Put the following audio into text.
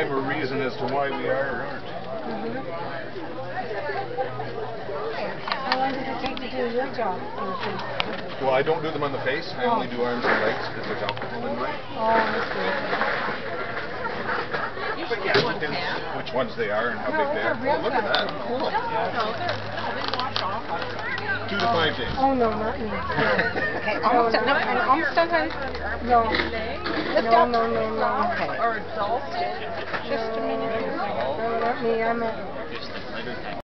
rhyme or reason as to why we are or aren't. How long does it take to do your job? Well, I don't do them on the face. I only do arms and legs because there's alcohol in mine. Oh, that's good. But yeah, it depends which ones they are and how big they are. Oh, look at that. Cool. They wash off. 2 to 5 days. Oh, no, not me. Okay, almost done. Almost done, honey. No. Lift No, up. no, no, no. Okay. Or adults. Just a minute. No, not me. I'm a...